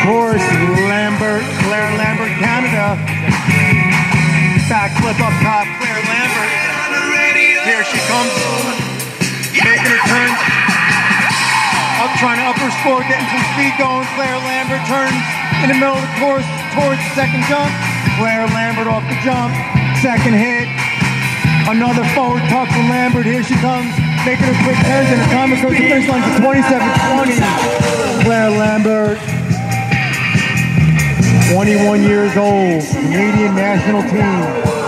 course, Claire Lambert, Canada. Backflip up top, Claire Lambert. Here she comes, making her turn. Up, trying to up her score, getting some speed going. Claire Lambert turns in the middle of the course towards the second jump. Claire Lambert off the jump, second hit. Another forward tuck from Lambert. Here she comes, making her quick turns, and the time goes to the finish line to 27:20. Claire Lambert, 21 years old, Canadian national team.